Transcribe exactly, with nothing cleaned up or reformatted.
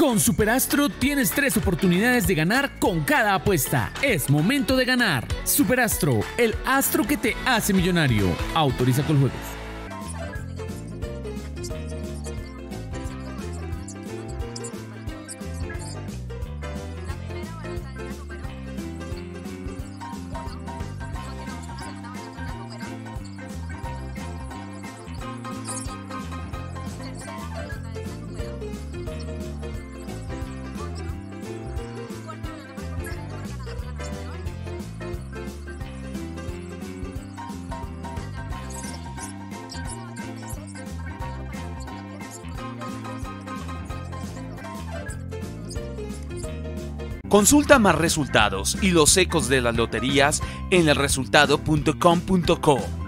Con Superastro tienes tres oportunidades de ganar con cada apuesta. Es momento de ganar. Superastro, el astro que te hace millonario. Autoriza con juegos. Consulta más resultados y los ecos de las loterías en el resultado punto com punto co.